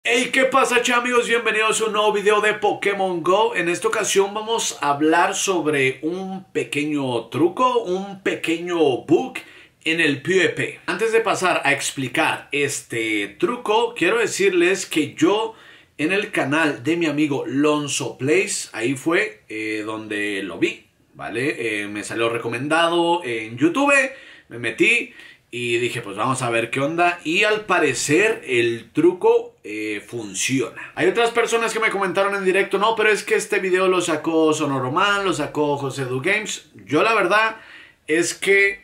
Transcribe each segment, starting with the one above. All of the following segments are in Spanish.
Hey, ¿qué pasa, amigos? Bienvenidos a un nuevo video de Pokémon Go. En esta ocasión vamos a hablar sobre un pequeño truco, un pequeño bug en el PvP. Antes de pasar a explicar este truco, quiero decirles que yo en el canal de mi amigo Lonzo Plays, ahí fue donde lo vi, ¿vale? Me salió recomendado en YouTube, me metí y dije, pues vamos a ver qué onda. Y al parecer el truco funciona. Hay otras personas que me comentaron en directo, no, pero es que este video lo sacó Sonoroman, lo sacó José Du Games. Yo la verdad es que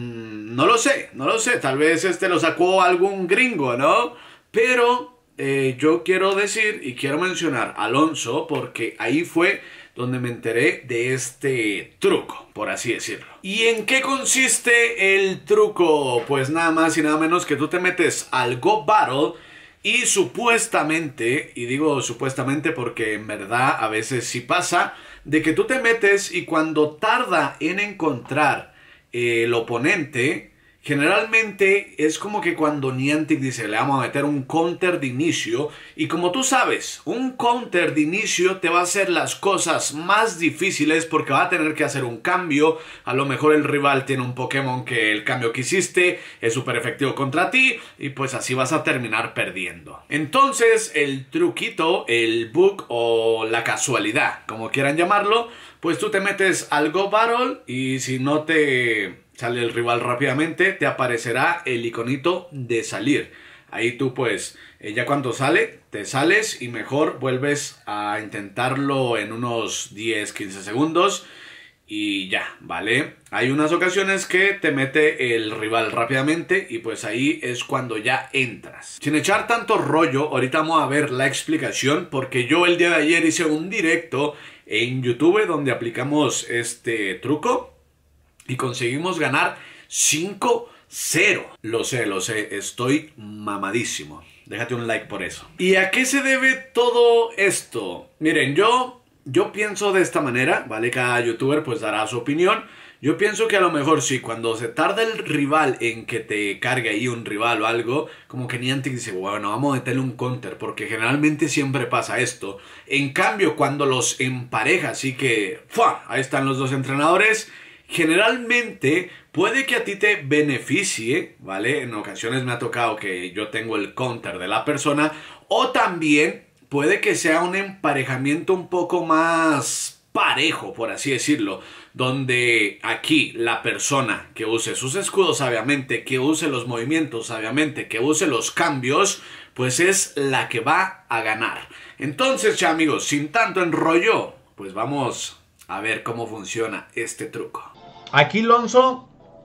no lo sé. Tal vez lo sacó algún gringo, ¿no? Pero yo quiero decir y quiero mencionar a Alonso porque ahí fue donde me enteré de este truco, por así decirlo. ¿Y en qué consiste el truco? Pues nada más y nada menos que tú te metes al Go Battle y supuestamente, y digo supuestamente porque en verdad a veces sí pasa, de que tú te metes y cuando tarda en encontrar el oponente, generalmente es como que cuando Niantic dice, le vamos a meter un counter de inicio, y como tú sabes, un counter de inicio te va a hacer las cosas más difíciles porque va a tener que hacer un cambio. A lo mejor el rival tiene un Pokémon que el cambio que hiciste es súper efectivo contra ti, y pues así vas a terminar perdiendo. Entonces el truquito, el bug o la casualidad, como quieran llamarlo, pues tú te metes al Go Battle y si no te sale el rival rápidamente, te aparecerá el iconito de salir. Ahí tú pues, ya cuando sale, te sales y mejor vuelves a intentarlo en unos 10-15 segundos y ya, ¿vale? Hay unas ocasiones que te mete el rival rápidamente y pues ahí es cuando ya entras. Sin echar tanto rollo, ahorita vamos a ver la explicación porque yo el día de ayer hice un directo en YouTube donde aplicamos este truco y conseguimos ganar 5-0. Lo sé, estoy mamadísimo. Déjate un like por eso. ¿Y a qué se debe todo esto? Miren, yo pienso de esta manera, ¿vale? Cada youtuber pues dará su opinión. Yo pienso que a lo mejor sí, cuando se tarda el rival en que te cargue ahí un rival o algo, como que Niantic dice, bueno, vamos a meterle un counter, porque generalmente siempre pasa esto. En cambio, cuando los empareja, así que, ¡fua! Ahí están los dos entrenadores, generalmente puede que a ti te beneficie, ¿vale? En ocasiones me ha tocado que yo tengo el counter de la persona, o también puede que sea un emparejamiento un poco más parejo, por así decirlo, donde aquí la persona que use sus escudos sabiamente, que use los movimientos sabiamente, que use los cambios, pues es la que va a ganar. Entonces, ya amigos, sin tanto enrollo, pues vamos a ver cómo funciona este truco. Aquí Lonzo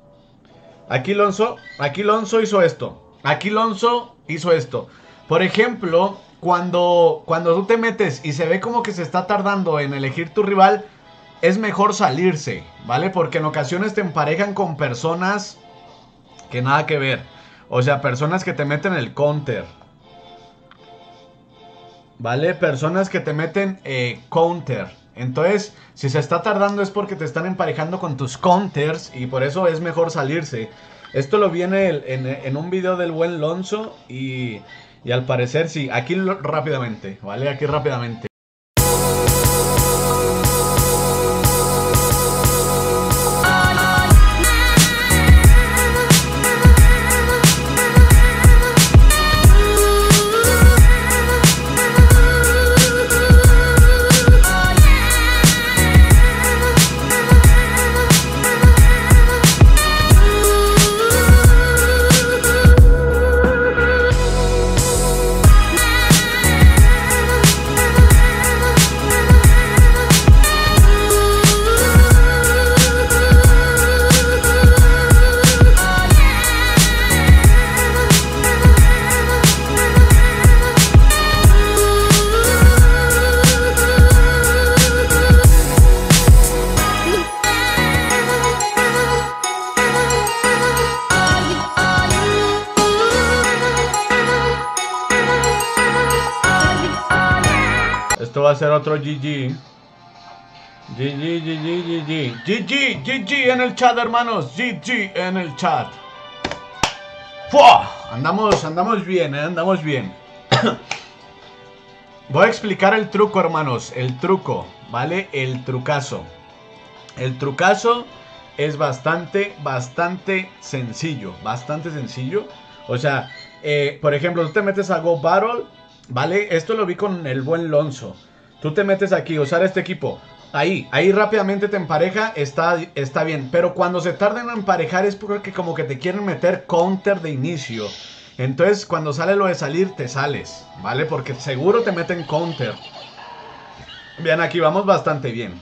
hizo esto. Aquí Lonzo hizo esto. Por ejemplo, cuando tú te metes y se ve como que se está tardando en elegir tu rival, es mejor salirse, ¿vale? Porque en ocasiones te emparejan con personas que nada que ver. O sea, personas que te meten el counter, ¿vale? Personas que te meten counter. Entonces, si se está tardando es porque te están emparejando con tus counters y por eso es mejor salirse. Esto lo vi en un video del buen Lonzo y al parecer sí. Aquí rápidamente, ¿vale? Aquí rápidamente. Esto va a ser otro GG. GG en el chat, hermanos. GG en el chat. ¡Fua! Andamos bien, andamos bien. Voy a explicar el truco, hermanos. El truco, ¿vale? El trucazo. El trucazo es bastante sencillo. Bastante sencillo. O sea, por ejemplo, tú te metes a Go Battle, ¿vale? Esto lo vi con el buen Lonzo. Tú te metes aquí, usar este equipo. Ahí rápidamente te empareja, está bien. Pero cuando se tardan en emparejar es porque como que te quieren meter counter de inicio. Entonces cuando sale lo de salir, te sales, ¿vale? Porque seguro te meten counter. Bien, aquí vamos bastante bien.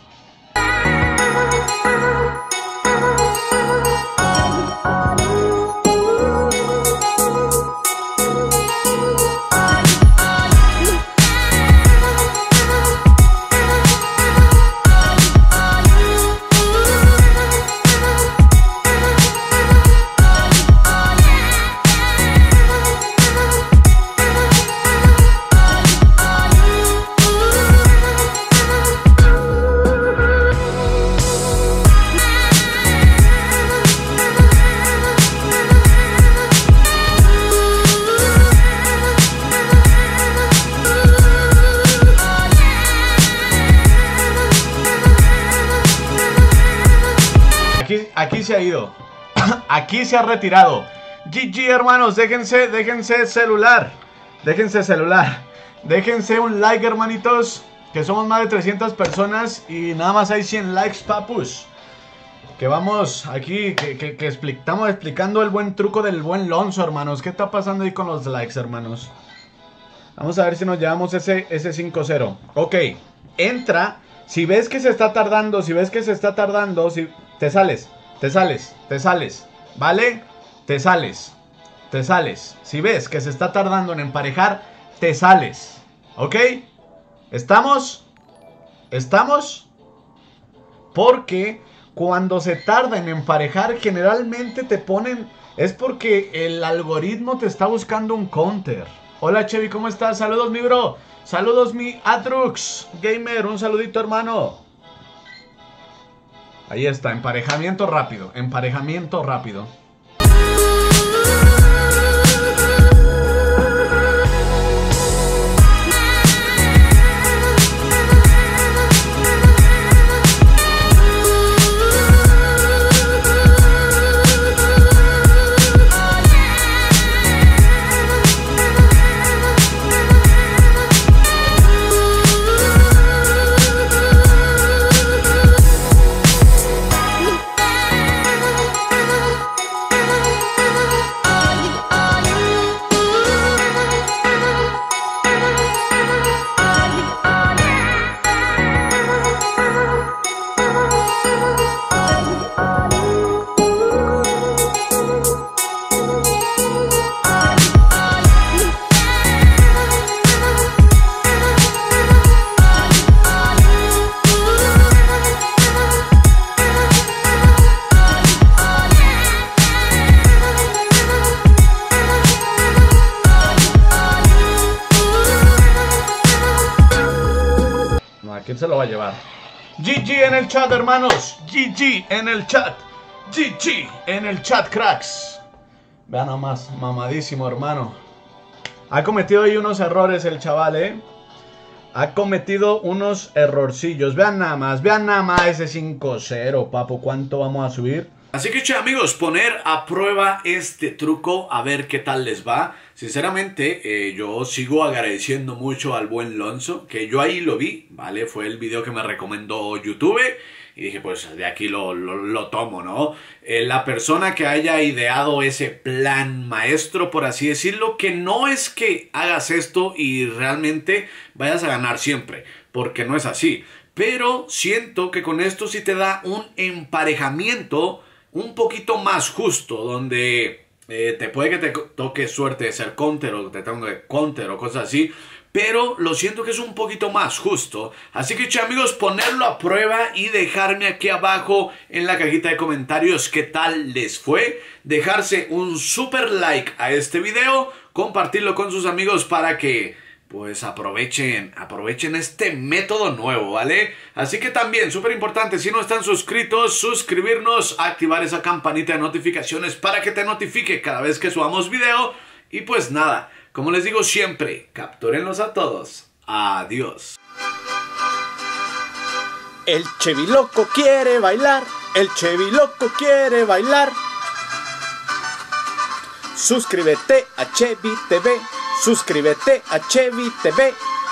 Aquí se ha ido. Aquí se ha retirado. GG, hermanos, déjense celular. Déjense un like, hermanitos, que somos más de 300 personas y nada más hay 100 likes, papus. Que vamos aquí, estamos explicando el buen truco del buen Lonzo, hermanos. ¿Qué está pasando ahí con los likes, hermanos? Vamos a ver si nos llevamos ese 5-0. Ok, entra. Si ves que se está tardando, te sales, ¿vale? Te sales. Si ves que se está tardando en emparejar, te sales, ¿ok? ¿Estamos? Porque cuando se tarda en emparejar, generalmente te ponen... Es porque el algoritmo te está buscando un counter. Hola, Chevy, ¿cómo estás? Saludos, mi bro. Saludos, mi Atrux Gamer. Un saludito, hermano. Ahí está, emparejamiento rápido. ¿Quién se lo va a llevar? GG en el chat, hermanos. GG en el chat. GG en el chat, cracks. Vean nomás, mamadísimo, hermano. Ha cometido ahí unos errores el chaval, Ha cometido unos errorcillos. Vean nada más ese 5-0, papo. ¿Cuánto vamos a subir? Así que, che, amigos, poner a prueba este truco, a ver qué tal les va. Sinceramente, yo sigo agradeciendo mucho al buen Lonzo, que yo ahí lo vi, ¿vale? Fue el video que me recomendó YouTube y dije, pues de aquí lo tomo, ¿no? La persona que haya ideado ese plan maestro, por así decirlo, que no es que hagas esto y realmente vayas a ganar siempre, porque no es así. Pero siento que con esto sí te da un emparejamiento un poquito más justo, donde te puede que te toque suerte de ser counter o te toque counter o cosas así, pero lo siento que es un poquito más justo. Así que, amigos, ponerlo a prueba y dejarme aquí abajo en la cajita de comentarios qué tal les fue, dejarse un super like a este video, compartirlo con sus amigos para que pues aprovechen este método nuevo, ¿vale? Así que también, súper importante, si no están suscritos, suscribirnos, activar esa campanita de notificaciones para que te notifique cada vez que subamos video. Y pues nada, como les digo siempre, captúrenlos a todos. Adiós. El Cheviloco quiere bailar, el Cheviloco quiere bailar. Suscríbete a Chevi TV, suscríbete a Chevi TV.